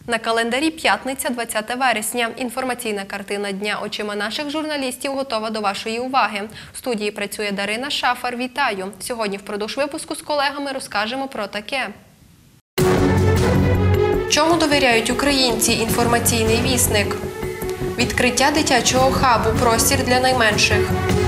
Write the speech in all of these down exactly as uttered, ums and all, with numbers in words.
На календарі п'ятниця, двадцяте вересня. Інформаційна картина дня очима наших журналістів готова до вашої уваги. В студії працює Дарина Шафар. Вітаю! Сьогодні впродовж випуску з колегами розкажемо про таке. Чому довіряють українці? Інформаційний вісник. Відкриття дитячого хабу. Простір для найменших.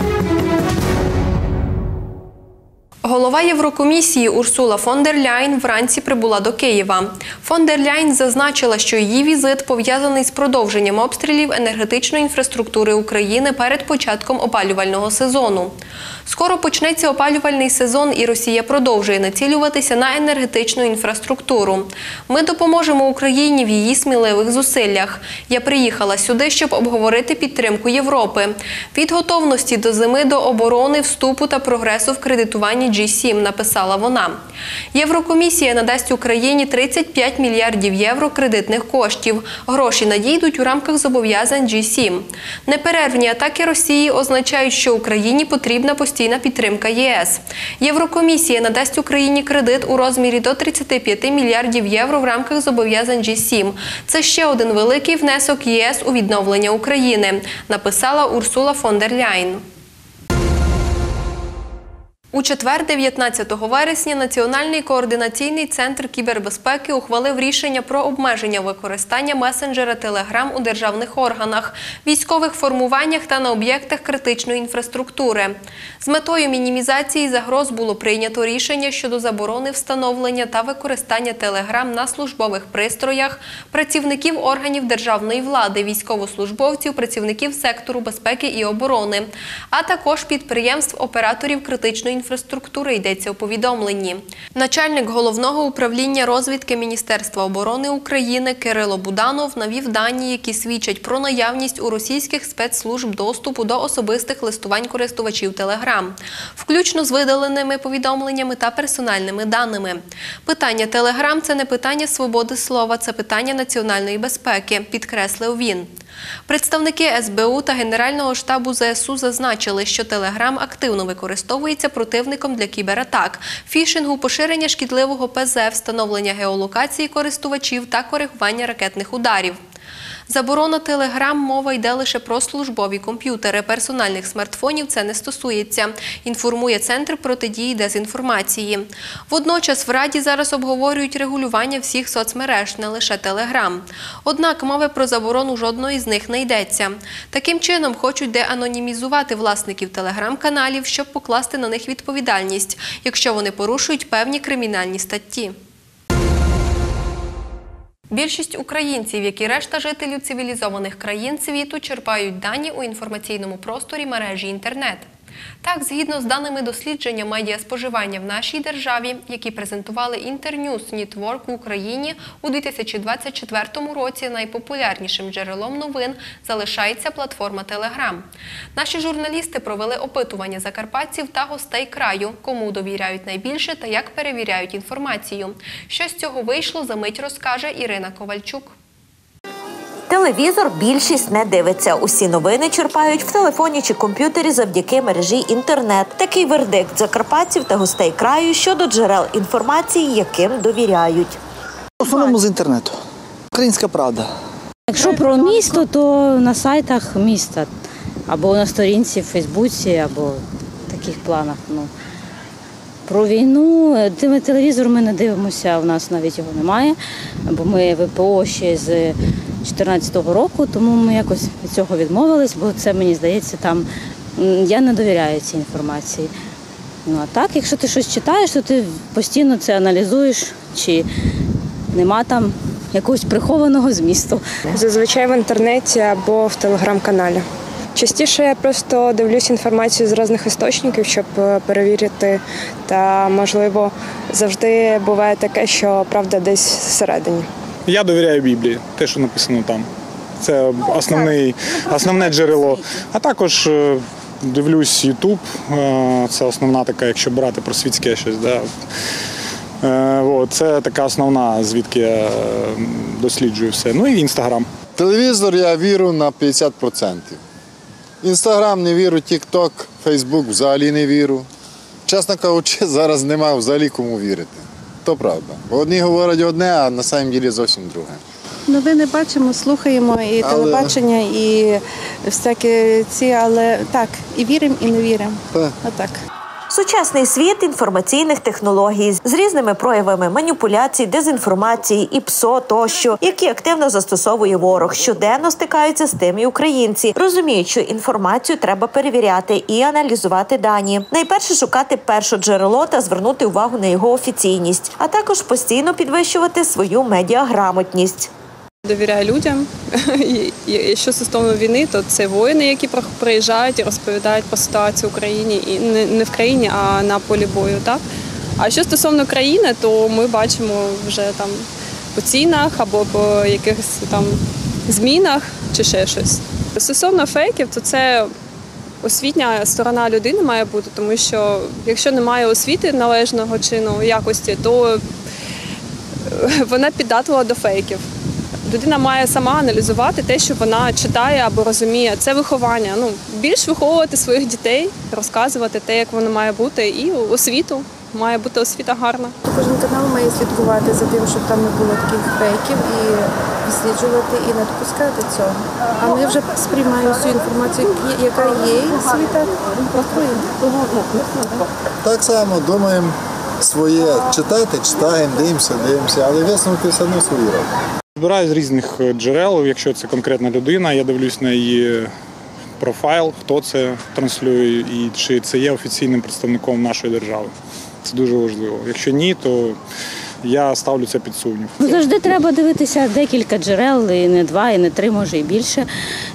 Голова Єврокомісії Урсула фон дер Ляйн вранці прибула до Києва. Фон дер Ляйн зазначила, що її візит пов'язаний з продовженням обстрілів енергетичної інфраструктури України перед початком опалювального сезону. Скоро почнеться опалювальний сезон, і Росія продовжує націлюватися на енергетичну інфраструктуру. Ми допоможемо Україні в її сміливих зусиллях. Я приїхала сюди, щоб обговорити підтримку Європи. Від готовності до зими до оборони, вступу та прогресу в кредитуванні джі сім, написала вона. Єврокомісія надасть Україні тридцять п'ять мільярдів євро кредитних коштів. Гроші надійдуть у рамках зобов'язань джі сім. Неперервні атаки Росії означають, що Україні потрібна постійна підтримка ЄС. Єврокомісія надасть Україні кредит у розмірі до тридцяти п'яти мільярдів євро в рамках зобов'язань джі сім. Це ще один великий внесок ЄС у відновлення України, написала Урсула фон дер Ляйн. У четвер, дев'ятнадцятого вересня, Національний координаційний центр кібербезпеки ухвалив рішення про обмеження використання месенджера Telegram у державних органах, військових формуваннях та на об'єктах критичної інфраструктури. З метою мінімізації загроз було прийнято рішення щодо заборони встановлення та використання Telegram на службових пристроях працівників органів державної влади, військовослужбовців, працівників сектору безпеки і оборони, а також підприємств, операторів критичної інфраструктури, йдеться у повідомленні. Начальник Головного управління розвідки Міністерства оборони України Кирило Буданов навів дані, які свідчать про наявність у російських спецслужб доступу до особистих листувань користувачів Telegram, включно з видаленими повідомленнями та персональними даними. Питання Telegram – це не питання свободи слова, це питання національної безпеки, підкреслив він. Представники ес бе у та Генерального штабу зе ес у зазначили, що Telegram активно використовується противником для кібератак, фішингу, поширення шкідливого пе зет, встановлення геолокації користувачів та коригування ракетних ударів. Заборона Telegram, мова йде лише про службові комп'ютери, персональних смартфонів це не стосується, інформує Центр протидії дезінформації. Водночас в Раді зараз обговорюють регулювання всіх соцмереж, не лише Telegram. Однак мови про заборону жодної з них не йдеться. Таким чином хочуть деанонімізувати власників Telegram-каналів, щоб покласти на них відповідальність, якщо вони порушують певні кримінальні статті. Більшість українців, як і решта жителів цивілізованих країн світу, черпають дані у інформаційному просторі мережі інтернет. Так, згідно з даними дослідження медіаспоживання в нашій державі, які презентували Internews Network в Україні, у дві тисячі двадцять четвертому році найпопулярнішим джерелом новин залишається платформа Telegram. Наші журналісти провели опитування закарпатців та гостей краю, кому довіряють найбільше та як перевіряють інформацію. Що з цього вийшло, за мить розкаже Ірина Ковальчук. Телевізор більшість не дивиться. Усі новини черпають в телефоні чи комп'ютері завдяки мережі інтернет. Такий вердикт закарпатців та гостей краю щодо джерел інформації, яким довіряють. В основному з інтернету. Українська правда. Якщо про місто, то на сайтах міста. Або на сторінці в Фейсбуці, або в таких планах. Ну. Про війну, телевізор ми не дивимося, у нас навіть його немає, бо ми ве пе о ще з дві тисячі чотирнадцятого року, тому ми якось від цього відмовились, бо це, мені здається, там, я не довіряю цій інформації. Ну а так, якщо ти щось читаєш, то ти постійно це аналізуєш, чи нема там якогось прихованого змісту. Зазвичай в інтернеті або в телеграм-каналі. Частіше я просто дивлюсь інформацію з різних істочників, щоб перевірити, та, можливо, завжди буває таке, що правда десь всередині. Я довіряю Біблії, те, що написано там. Це основний, основне джерело. А також дивлюсь Ютуб, це основна така, якщо брати про світське щось. Да. Це така основна, звідки я досліджую все. Ну і Інстаграм. Телевізор я вірю на п'ятдесят відсотків. Інстаграм не вірю, Тік-Ток, Фейсбук взагалі не вірю. Чесно кажучи, зараз немає взагалі кому вірити. То правда. Одні говорять одне, а на самом ділі зовсім друге. Новини бачимо, слухаємо і Але- телебачення, і всякі ці, але так, і віримо, і не віримо. Так. Отак. Сучасний світ інформаційних технологій з різними проявами маніпуляцій, дезінформації і ПСО тощо, які активно застосовує ворог. Щоденно стикаються з тим і українці. Розуміють, що інформацію треба перевіряти і аналізувати дані. Найперше шукати перше джерело та звернути увагу на його офіційність, а також постійно підвищувати свою медіаграмотність. Довіряю людям. І Якщо стосовно війни, то це воїни, які приїжджають і розповідають про ситуацію в Україні, і не в країні, а на полі бою. Так? А що стосовно країни, то ми бачимо вже там по цінах або по якихось там змінах чи ще щось. Стосовно фейків, то це освітня сторона людини має бути, тому що якщо немає освіти належного чину, якості, то вона піддатлива до фейків. Людина має сама аналізувати те, що вона читає або розуміє. Це виховання. Ну, більш виховувати своїх дітей, розказувати те, як воно має бути, і освіту. Має бути освіта гарна. Кожен канал має слідкувати за тим, щоб там не було таких фейків, і досліджувати, і не допускати цього. А ми вже сприймаємо всю інформацію, яка є, і собі так рахуємо. Так само думаємо своє читати, читаємо, дивимося, дивимося, але висновки все одно свої робимо. Збираю з різних джерел, якщо це конкретна людина, я дивлюсь на її профайл, хто це транслює і чи це є офіційним представником нашої держави. Це дуже важливо. Якщо ні, то я ставлю це під сумнів. Завжди треба дивитися декілька джерел, і не два, і не три, може і більше.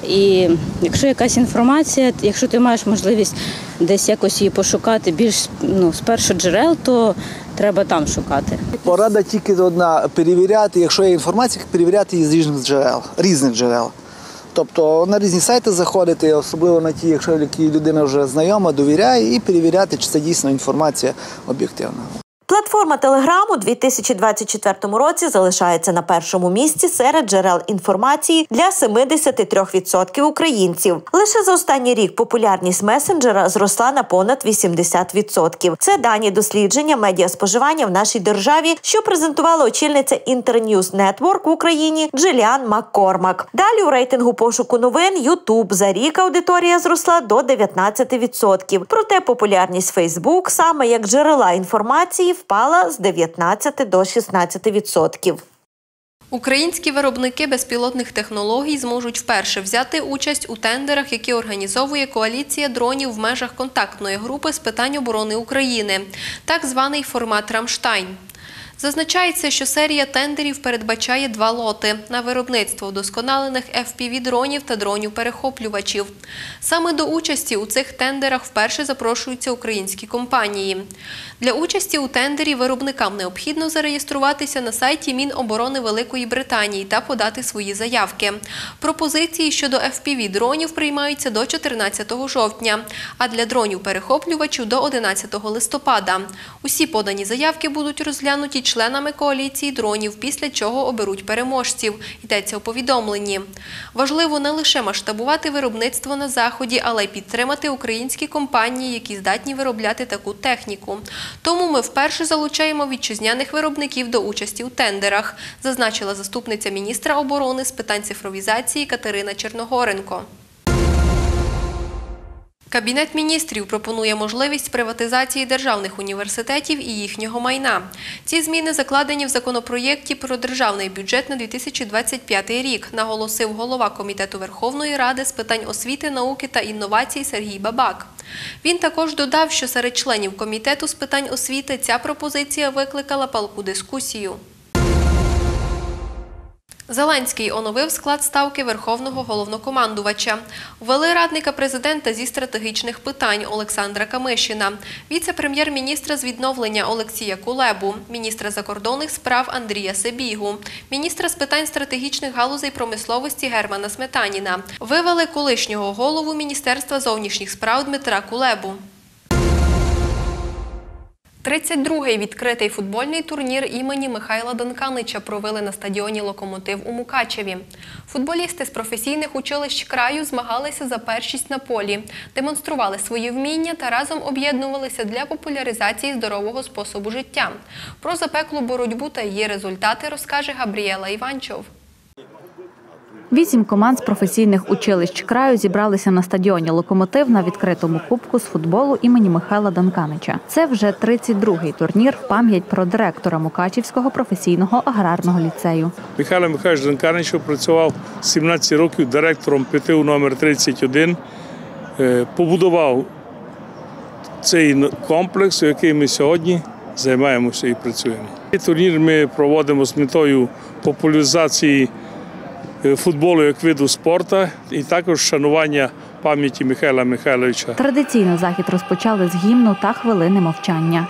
І якщо якась інформація, якщо ти маєш можливість десь якось її пошукати більш ну, з перших джерел, то треба там шукати. Порада тільки одна – перевіряти, якщо є інформація, перевіряти її з різних джерел, різних джерел. Тобто на різні сайти заходити, особливо на ті, якщо людина вже знайома, довіряє, і перевіряти, чи це дійсно інформація об'єктивна. Платформа Telegram у дві тисячі двадцять четвертому році залишається на першому місці серед джерел інформації для сімдесят три відсотки українців. Лише за останній рік популярність месенджера зросла на понад вісімдесят відсотків. Це дані дослідження медіаспоживання в нашій державі, що презентувала очільниця Internews Network в Україні Джиліан Маккормак. Далі у рейтингу пошуку новин YouTube за рік аудиторія зросла до дев'ятнадцяти відсотків. Проте популярність Facebook саме як джерела інформації впала з дев'ятнадцяти до шістнадцяти відсотків. Українські виробники безпілотних технологій зможуть вперше взяти участь у тендерах, які організовує коаліція дронів в межах контактної групи з питань оборони України, так званий формат «Рамштайн». Зазначається, що серія тендерів передбачає два лоти на виробництво вдосконалених еф пі ві-дронів та дронів-перехоплювачів. Саме до участі у цих тендерах вперше запрошуються українські компанії. Для участі у тендері виробникам необхідно зареєструватися на сайті Міноборони Великої Британії та подати свої заявки. Пропозиції щодо еф пі ві-дронів приймаються до чотирнадцятого жовтня, а для дронів-перехоплювачів – до одинадцятого листопада. Усі подані заявки будуть розглянуті членами коаліції дронів, після чого оберуть переможців, йдеться у повідомленні. Важливо не лише масштабувати виробництво на Заході, але й підтримати українські компанії, які здатні виробляти таку техніку. Тому ми вперше залучаємо вітчизняних виробників до участі у тендерах, зазначила заступниця міністра оборони з питань цифровізації Катерина Черногоренко. Кабінет міністрів пропонує можливість приватизації державних університетів і їхнього майна. Ці зміни закладені в законопроєкті про державний бюджет на дві тисячі двадцять п'ятий рік, наголосив голова Комітету Верховної Ради з питань освіти, науки та інновацій Сергій Бабак. Він також додав, що серед членів Комітету з питань освіти ця пропозиція викликала палку дискусію. Зеленський оновив склад ставки Верховного головнокомандувача. Ввели радника президента зі стратегічних питань Олександра Камишина, віце-прем'єр-міністра з відновлення Олексія Кулебу, міністра закордонних справ Андрія Сибігу, міністра з питань стратегічних галузей промисловості Германа Сметаніна. Вивели колишнього голову Міністерства зовнішніх справ Дмитра Кулебу. тридцять другий відкритий футбольний турнір імені Михайла Донканича провели на стадіоні «Локомотив» у Мукачеві. Футболісти з професійних училищ краю змагалися за першість на полі, демонстрували свої вміння та разом об'єднувалися для популяризації здорового способу життя. Про запеклу боротьбу та її результати розкаже Габріела Іванчов. Вісім команд з професійних училищ краю зібралися на стадіоні «Локомотив» на відкритому кубку з футболу імені Михайла Данканича. Це вже тридцять другий турнір в пам'ять про директора Мукачівського професійного аграрного ліцею. Михайло Михайлович Данканич працював сімнадцять років директором пі ті у номер тридцять один. Побудував цей комплекс, у який ми сьогодні займаємося і працюємо. Цей турнір ми проводимо з метою популяризації футболу як виду спорту і також шанування пам'яті Михайла Михайловича. Традиційно захід розпочали з гімну та хвилини мовчання.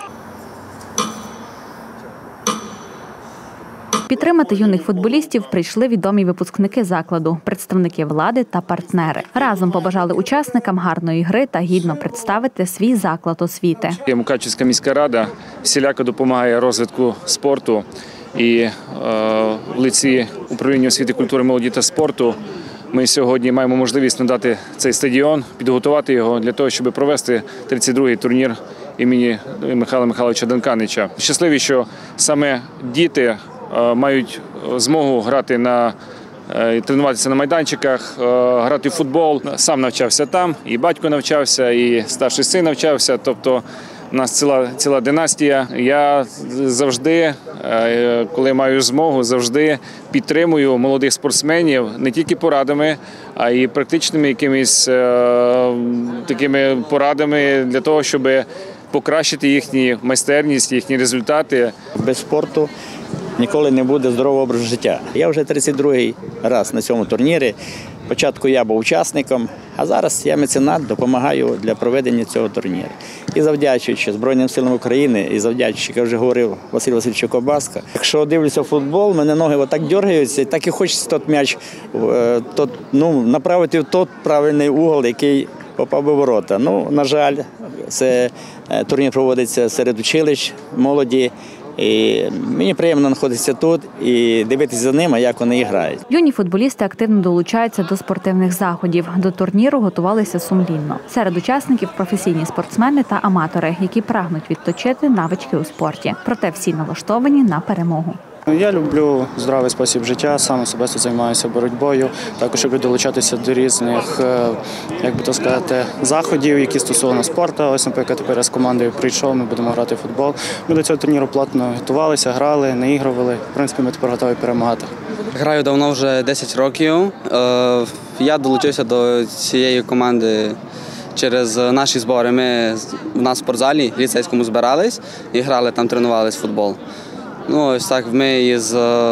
Підтримати юних футболістів прийшли відомі випускники закладу, представники влади та партнери. Разом побажали учасникам гарної гри та гідно представити свій заклад освіти. Мукачівська міська рада всіляко допомагає розвитку спорту. І е, в лиці управління освіти, культури, молоді та спорту ми сьогодні маємо можливість надати цей стадіон, підготувати його для того, щоб провести тридцять другий турнір імені Михайла Михайловича Данканича. Щасливі, що саме діти е, мають змогу грати на тренуватися на майданчиках, грати в футбол. Сам навчався там, і батько навчався, і старший син навчався. Тобто у нас ціла, ціла династія. Я завжди, коли маю змогу, завжди підтримую молодих спортсменів не тільки порадами, а й практичними якимись такими порадами для того, щоб покращити їхню майстерність, їхні результати. Без спорту ніколи не буде здорового образу життя. Я вже тридцять другий раз на цьому турнірі. Спочатку я був учасником, а зараз я меценат, допомагаю для проведення цього турніру. І завдячуючи Збройним силам України, і завдячуючи, як вже говорив Василь Васильович Кобаска, якщо дивлюся футбол, мене ноги отак дергаються, і так і хочеться той м'яч тот, ну, направити в той правильний угол, який попав би в ворота. Ну, на жаль, це турнір проводиться серед училищ, молоді. І мені приємно знаходитися тут і дивитися за ними, як вони грають. Юні футболісти активно долучаються до спортивних заходів. До турніру готувалися сумлінно. Серед учасників професійні спортсмени та аматори, які прагнуть відточити навички у спорті. Проте всі налаштовані на перемогу. Я люблю здоровий спосіб життя, сам особисто займаюся боротьбою. Також люблю долучатися до різних, як би то сказати, заходів, які стосовно спорту. Ось, наприклад, тепер я з командою прийшов, ми будемо грати в футбол. Ми до цього турніру плотно готувалися, грали, наігрували. В принципі, ми тепер готові перемагати. Граю давно, вже десять років. Я долучився до цієї команди через наші збори. Ми в нас в спортзалі ліцейському збирались і грали там, тренувалися в футбол. Ну, ось так ми із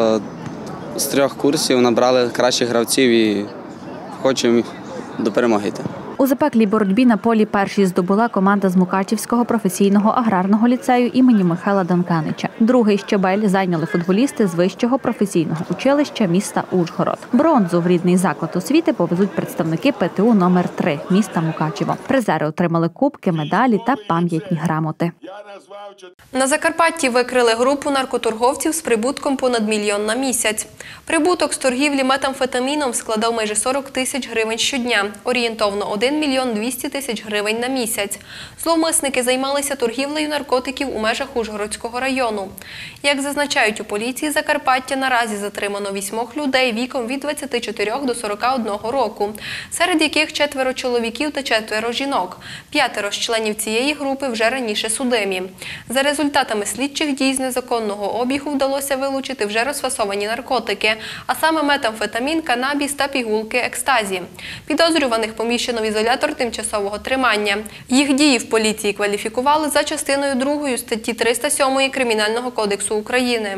з трьох курсів набрали кращих гравців і хочемо до перемоги йти. У запеклій боротьбі на полі першій здобула команда з Мукачівського професійного аграрного ліцею імені Михайла Данканича. Другий щабель зайняли футболісти з Вищого професійного училища міста Ужгород. Бронзу в рідний заклад освіти повезуть представники пе те у номер три міста Мукачево. Призери отримали кубки, медалі та пам'ятні грамоти. На Закарпатті викрили групу наркоторговців з прибутком понад мільйон на місяць. Прибуток з торгівлі метамфетаміном складав майже сорок тисяч гривень щодня, орієнтовно один мільйон двісті тисяч гривень на місяць. Зловмисники займалися торгівлею наркотиків у межах Ужгородського району. Як зазначають у поліції Закарпаття, наразі затримано вісьмох людей віком від двадцяти чотирьох до сорока одного року, серед яких четверо чоловіків та четверо жінок. П'ятеро з членів цієї групи вже раніше судимі. За результатами слідчих дій з незаконного обігу вдалося вилучити вже розфасовані наркотики, а саме метамфетамін, канабіс та пігулки екстазі. Підозрюваних поміщено в ізолятор тимчасового тримання. Їх дії в поліції кваліфікували за частиною другою статті триста сьомої Кримінального кодексу України.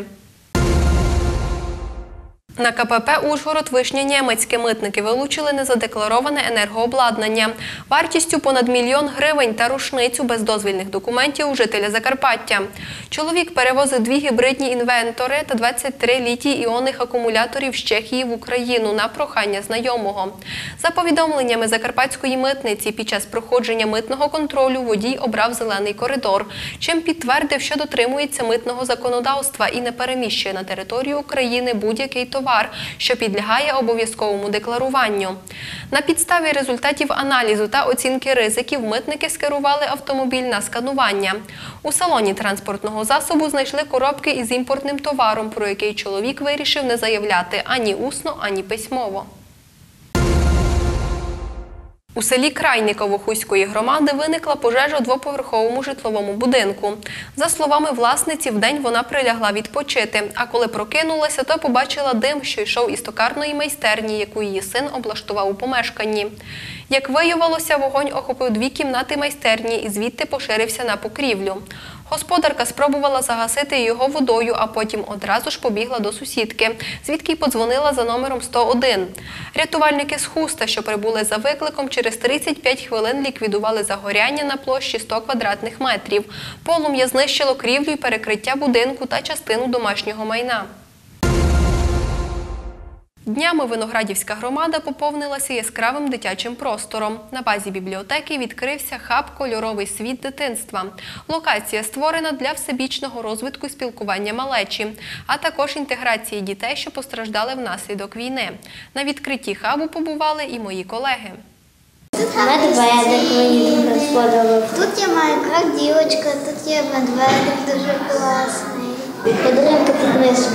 На ка пе пе «Ужгород-Вишня-Нємецьке» митники вилучили незадеклароване енергообладнання вартістю понад мільйон гривень та рушницю без дозвільних документів у жителя Закарпаття. Чоловік перевозив дві гібридні інвентори та двадцять три літій-іонних акумуляторів з Чехії в Україну на прохання знайомого. За повідомленнями Закарпатської митниці, під час проходження митного контролю водій обрав зелений коридор, чим підтвердив, що дотримується митного законодавства і не переміщує на територію України будь-який товар. товар, що підлягає обов'язковому декларуванню. На підставі результатів аналізу та оцінки ризиків митники скерували автомобіль на сканування. У салоні транспортного засобу знайшли коробки із імпортним товаром, про який чоловік вирішив не заявляти ані усно, ані письмово. У селі Крайниково Хуської громади виникла пожежа у двоповерховому житловому будинку. За словами власниці, вдень вона прилягла відпочити, а коли прокинулася, то побачила дим, що йшов із токарної майстерні, яку її син облаштував у помешканні. Як виявилося, вогонь охопив дві кімнати майстерні і звідти поширився на покрівлю. Господарка спробувала загасити його водою, а потім одразу ж побігла до сусідки, звідки й подзвонила за номером сто один. Рятувальники з Хуста, що прибули за викликом, через тридцять п'ять хвилин ліквідували загоряння на площі сто квадратних метрів. Полум'я знищило крівлю й перекриття будинку та частину домашнього майна. Днями Виноградівська громада поповнилася яскравим дитячим простором. На базі бібліотеки відкрився хаб «Кольоровий світ дитинства». Локація створена для всебічного розвитку і спілкування малечі, а також інтеграції дітей, що постраждали внаслідок війни. На відкритті хабу побували і мої колеги. Медведик мені дуже сподобався. Тут є маленька дівчинка, тут є медведик дуже класний. Подарунки по книжку.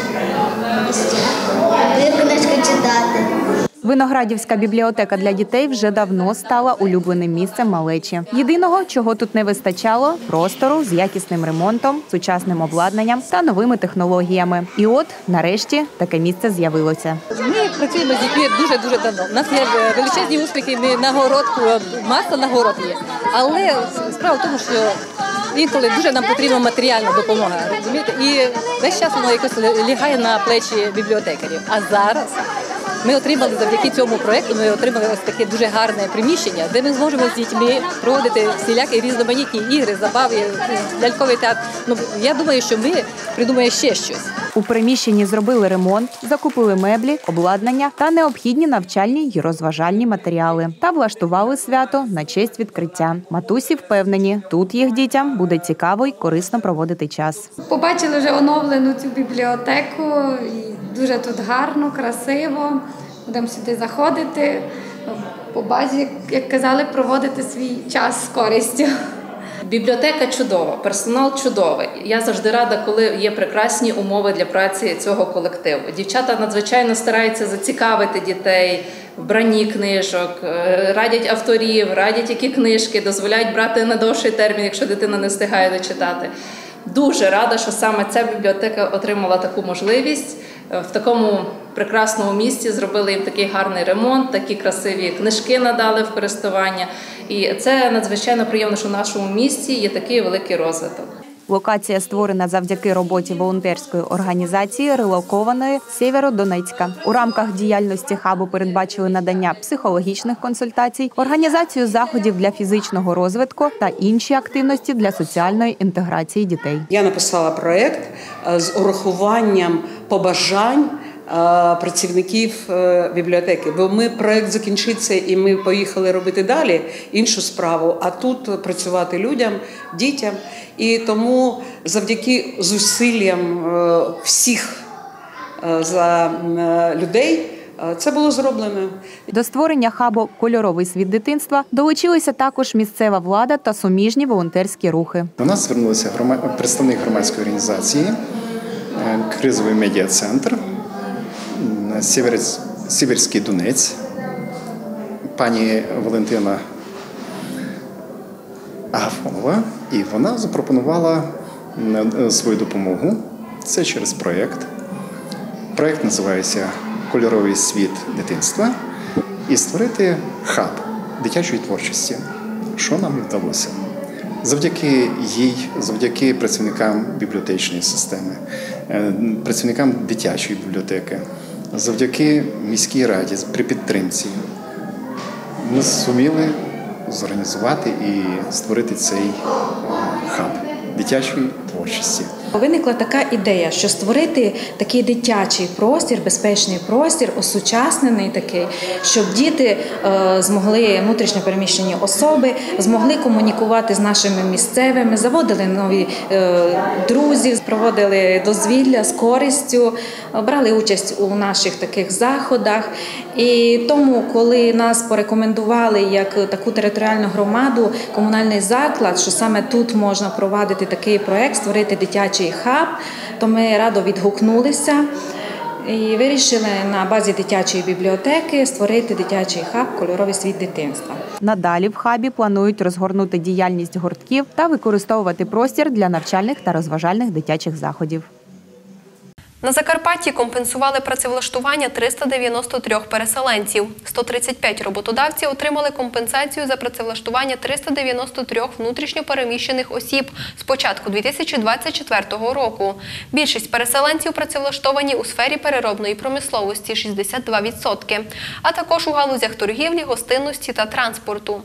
Люблю книжку читати. Виноградівська бібліотека для дітей вже давно стала улюбленим місцем малечі. Єдиного, чого тут не вистачало – простору з якісним ремонтом, сучасним обладнанням та новими технологіями. І от, нарешті, таке місце з'явилося. Ми працюємо з дітьми дуже-дуже давно. У нас є величезні успіхи, ми на городку, маса нагород є. Але справа в тому, що інколи дуже нам потрібна матеріальна допомога, розумієте? І весь час воно якось лягає на плечі бібліотекарів. А зараз ми отримали завдяки цьому проєкту, ми отримали ось таке дуже гарне приміщення, де ми зможемо з дітьми проводити всілякі різноманітні ігри, забави, ляльковий театр. Ну, я думаю, що ми придумаємо ще щось. У приміщенні зробили ремонт, закупили меблі, обладнання та необхідні навчальні й розважальні матеріали. Та влаштували свято на честь відкриття. Матусі впевнені, тут їх дітям буде цікаво й корисно проводити час. Побачили вже оновлену цю бібліотеку, і дуже тут гарно, красиво. Будемо сюди заходити, по базі, як казали, проводити свій час з користю. Бібліотека чудова, персонал чудовий. Я завжди рада, коли є прекрасні умови для праці цього колективу. Дівчата надзвичайно стараються зацікавити дітей, вбранні книжок, радять авторів, радять які книжки, дозволяють брати на довший термін, якщо дитина не встигає дочитати. Дуже рада, що саме ця бібліотека отримала таку можливість. В такому прекрасному місці зробили їм такий гарний ремонт, такі красиві книжки надали в користування. І це надзвичайно приємно, що в нашому місті є такий великий розвиток. Локація створена завдяки роботі волонтерської організації релокованої Сєвєродонецька. У рамках діяльності хабу передбачили надання психологічних консультацій, організацію заходів для фізичного розвитку та інші активності для соціальної інтеграції дітей. Я написала проєкт з урахуванням побажань працівників бібліотеки, бо ми проєкт закінчиться і ми поїхали робити далі іншу справу, а тут працювати людям, дітям. І тому завдяки зусиллям всіх за людей це було зроблено. До створення хабу «Кольоровий світ дитинства» долучилися також місцева влада та суміжні волонтерські рухи. До нас звернулися представник громадської організації «Кризовий медіа-центр», Сіверський Донець, пані Валентина Агафонова, і вона запропонувала свою допомогу. Це через проєкт. Проєкт називається «Кольоровий світ дитинства» і створити хаб дитячої творчості. Що нам і вдалося? Завдяки їй, завдяки працівникам бібліотечної системи, працівникам дитячої бібліотеки, завдяки міській раді при підтримці ми зуміли зорганізувати і створити цей хаб дитячої творчості. Виникла така ідея, що створити такий дитячий простір, безпечний простір, осучаснений такий, щоб діти е, змогли, внутрішньо переміщені особи, змогли комунікувати з нашими місцевими, заводили нові е, друзів, проводили дозвілля з користю, брали участь у наших таких заходах. І тому, коли нас порекомендували як таку територіальну громаду, комунальний заклад, що саме тут можна провадити такий проєкт, створити дитячий хаб, то ми радо відгукнулися. І вирішили на базі дитячої бібліотеки створити дитячий хаб «Кольоровий світ дитинства». Надалі в хабі планують розгорнути діяльність гуртків та використовувати простір для навчальних та розважальних дитячих заходів. На Закарпатті компенсували працевлаштування триста дев'яносто три переселенців. сто тридцять п'ять роботодавців отримали компенсацію за працевлаштування триста дев'яносто три внутрішньо переміщених осіб з початку дві тисячі двадцять четвертого року. Більшість переселенців працевлаштовані у сфері переробної промисловості – шістдесят два відсотки, а також у галузях торгівлі, гостинності та транспорту.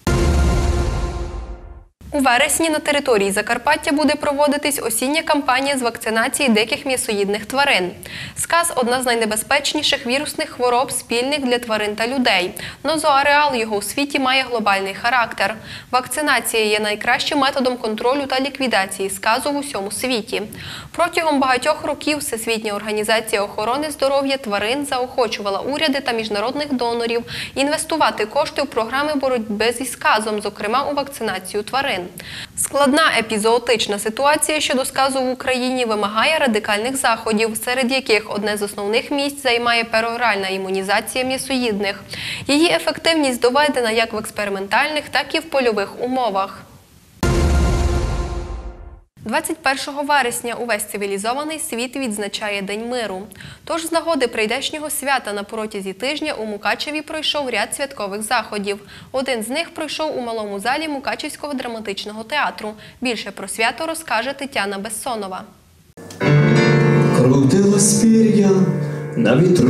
У вересні на території Закарпаття буде проводитись осіння кампанія з вакцинації диких м'ясоїдних тварин. Сказ – одна з найнебезпечніших вірусних хвороб, спільних для тварин та людей. Но зооареал його у світі має глобальний характер. Вакцинація є найкращим методом контролю та ліквідації сказу в усьому світі. Протягом багатьох років Всесвітня організація охорони здоров'я тварин заохочувала уряди та міжнародних донорів інвестувати кошти у програми боротьби зі сказом, зокрема у вакцинацію тварин. Складна епізоотична ситуація щодо сказу в Україні вимагає радикальних заходів, серед яких одне з основних місць займає пероральна імунізація м'ясоїдних. Її ефективність доведена як в експериментальних, так і в польових умовах. двадцять першого вересня увесь цивілізований світ відзначає День миру. Тож з нагоди прийдешнього свята на протязі тижня у Мукачеві пройшов ряд святкових заходів. Один з них пройшов у малому залі Мукачівського драматичного театру. Більше про свято розкаже Тетяна Бессонова. Крутилось пір'я на вітру,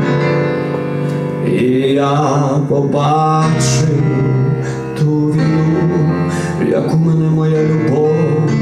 і я побачив ту війну, як у мене моя любов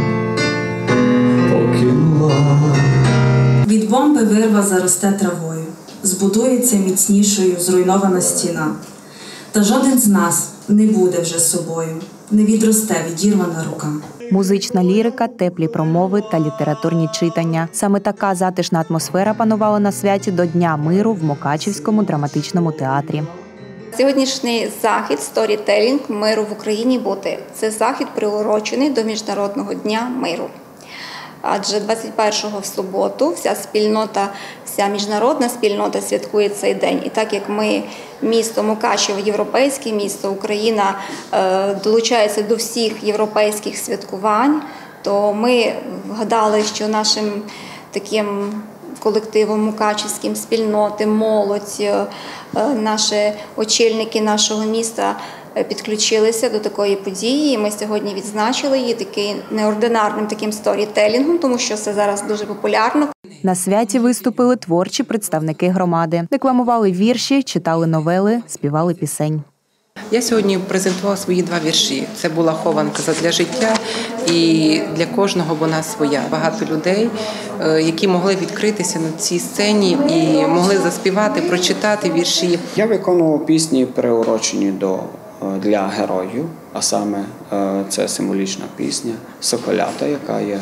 покинула. Від бомби вирва заросте травою, збудується міцнішою зруйнована стіна. Та жоден з нас не буде вже собою, не відросте відірвана рука. Музична лірика, теплі промови та літературні читання. Саме така затишна атмосфера панувала на святі до Дня миру в Мукачівському драматичному театрі. Сьогоднішній захід «Сторітелінг. Миру в Україні бути» – це захід, приурочений до Міжнародного дня миру. Адже двадцять першого в суботу вся спільнота, вся міжнародна спільнота святкує цей день. І так як ми, місто Мукачево, європейське місто, Україна долучається до всіх європейських святкувань, то ми вгадали, що нашим таким колективом мукачівським, спільноти, молодь, наші очільники нашого міста підключилися до такої події. І ми сьогодні відзначили її таким неординарним таким сторітелінгом, тому що це зараз дуже популярно. На святі виступили творчі представники громади. Декламували вірші, читали новели, співали пісень. Я сьогодні презентувала свої два вірші. Це була хованка задля життя, і для кожного вона своя. Багато людей, які могли відкритися на цій сцені і могли заспівати, прочитати вірші. Я виконував пісні, приурочені до для героїв, а саме це символічна пісня «Соколята», яка є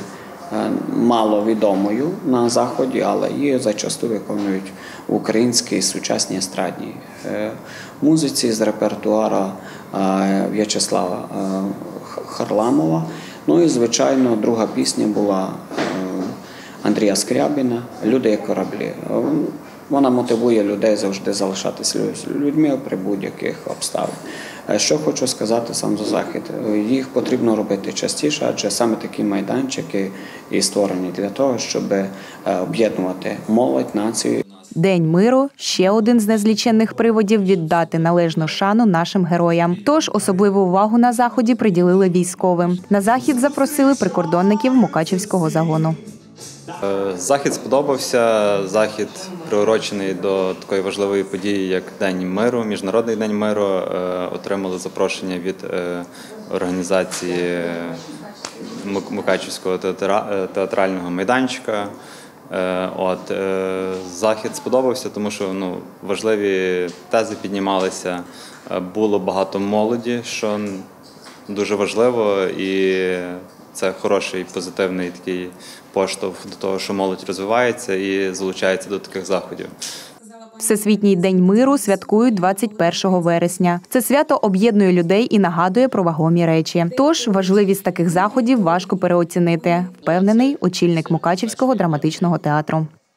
маловідомою на Заході, але її зачасту виконують в українській сучасній естрадній музиці з репертуара В'ячеслава Харламова. Ну і, звичайно, друга пісня була Андрія Скрябіна «Люди як кораблі». Вона мотивує людей завжди залишатися людьми при будь-яких обставин. Що хочу сказати сам за захід. Їх потрібно робити частіше, адже саме такі майданчики і створені для того, щоб об'єднувати молодь, націю. День миру – ще один з незліченних приводів віддати належну шану нашим героям. Тож особливу увагу на заході приділили військовим. На захід запросили прикордонників Мукачівського загону. Захід сподобався. Захід приурочений до такої важливої події, як День миру, Міжнародний день миру. Отримали запрошення від організації Мукачівського театрального майданчика. От, захід сподобався, тому що ну, важливі тези піднімалися, було багато молоді, що дуже важливо, і це хороший, позитивний такий поштовх до того, що молодь розвивається і залучається до таких заходів. Всесвітній день миру святкують двадцять першого вересня. Це свято об'єднує людей і нагадує про вагомі речі. Тож важливість таких заходів важко переоцінити, впевнений очільник Мукачівського драматичного театру.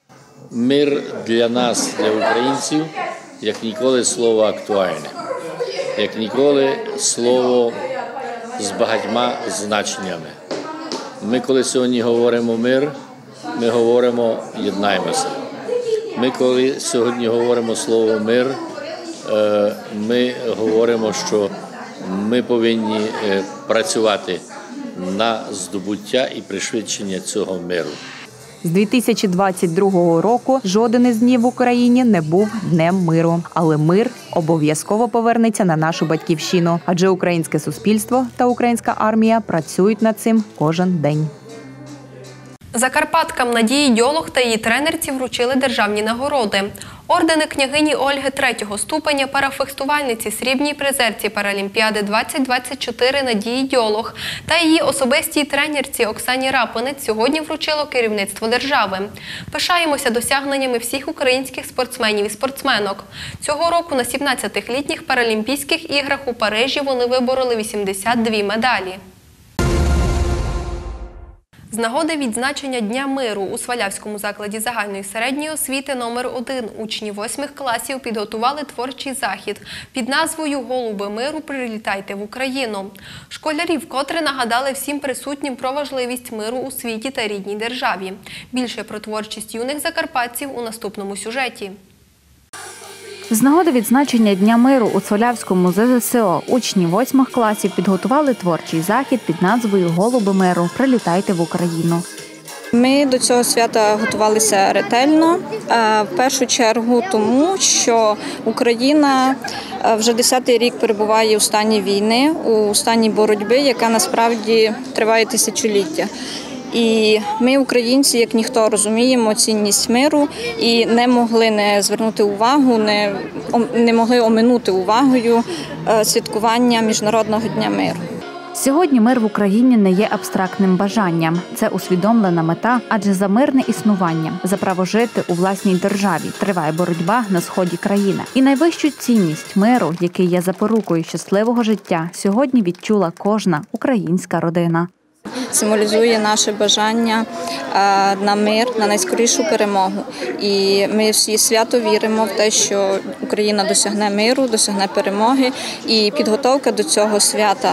Мир для нас, для українців, як ніколи слово актуальне, як ніколи слово з багатьма значеннями. Ми, коли сьогодні говоримо мир, ми говоримо єднаємося. Ми, коли сьогодні говоримо слово мир, ми говоримо, що ми повинні працювати на здобуття і пришвидшення цього миру. З дві тисячі двадцять другого року жоден із днів в Україні не був днем миру. Але мир обов'язково повернеться на нашу батьківщину. Адже українське суспільство та українська армія працюють над цим кожен день. Закарпаткам Надії Дьолог та її тренерці вручили державні нагороди. Ордени княгині Ольги третього ступеня, парафехтувальниці, срібній призерці Паралімпіади двадцять двадцять чотири Надії Дьолог та її особистій тренерці Оксані Рапинець сьогодні вручило керівництво держави. Пишаємося досягненнями всіх українських спортсменів і спортсменок. Цього року на сімнадцятих літніх Паралімпійських іграх у Парижі вони вибороли вісімдесят дві медалі. З нагоди відзначення Дня миру у Свалявському закладі загальної середньої освіти номер один учні восьмих класів підготували творчий захід під назвою «Голуби миру, прилітайте в Україну». Школярі вкотре нагадали всім присутнім про важливість миру у світі та рідній державі. Більше про творчість юних закарпатців у наступному сюжеті. З нагоди відзначення Дня миру у Свалявському зе зе се о учні восьмих класів підготували творчий захід під назвою «Голуби миру, прилітайте в Україну». Ми до цього свята готувалися ретельно, в першу чергу тому, що Україна вже десятий рік перебуває у стані війни, у стані боротьби, яка насправді триває тисячоліття. І ми, українці, як ніхто, розуміємо цінність миру і не могли не звернути увагу, не, не могли оминути увагою святкування Міжнародного дня миру. Сьогодні мир в Україні не є абстрактним бажанням. Це усвідомлена мета, адже за мирне існування, за право жити у власній державі триває боротьба на сході країни. І найвищу цінність миру, який є запорукою щасливого життя, сьогодні відчула кожна українська родина. Символізує наше бажання на мир, на найскорішу перемогу. І ми всі свято віримо в те, що Україна досягне миру, досягне перемоги. І підготовка до цього свята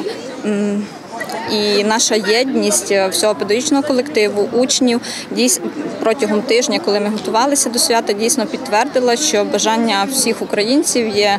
і наша єдність всього педагогічного колективу, учнів, дійсно, протягом тижня, коли ми готувалися до свята, дійсно підтвердила, що бажання всіх українців є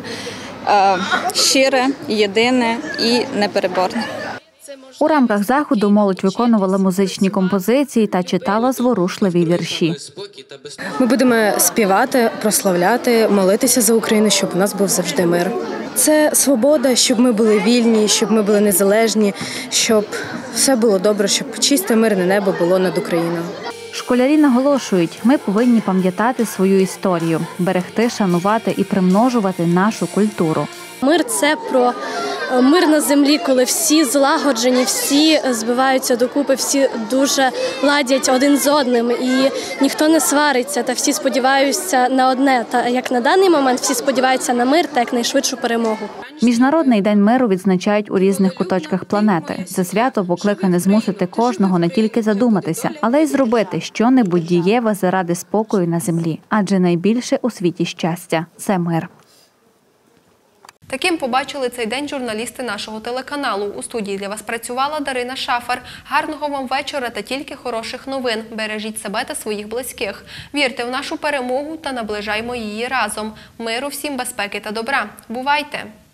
щире, єдине і непереборне. У рамках заходу молодь виконувала музичні композиції та читала зворушливі вірші. Ми будемо співати, прославляти, молитися за Україну, щоб у нас був завжди мир. Це свобода, щоб ми були вільні, щоб ми були незалежні, щоб все було добре, щоб чисте мирне небо було над Україною. Школярі наголошують, ми повинні пам'ятати свою історію, берегти, шанувати і примножувати нашу культуру. Мир – це про мир на землі, коли всі злагоджені, всі збиваються докупи, всі дуже ладять один з одним і ніхто не свариться, та всі сподіваються на одне. Та як на даний момент всі сподіваються на мир та якнайшвидшу перемогу. Міжнародний день миру відзначають у різних куточках планети. Це свято покликане змусити кожного не тільки задуматися, але й зробити що-небудь дієве заради спокою на землі. Адже найбільше у світі щастя – це мир. Таким побачили цей день журналісти нашого телеканалу. У студії для вас працювала Дарина Шафар. Гарного вам вечора та тільки хороших новин. Бережіть себе та своїх близьких. Вірте в нашу перемогу та наближаймо її разом. Миру всім, безпеки та добра. Бувайте!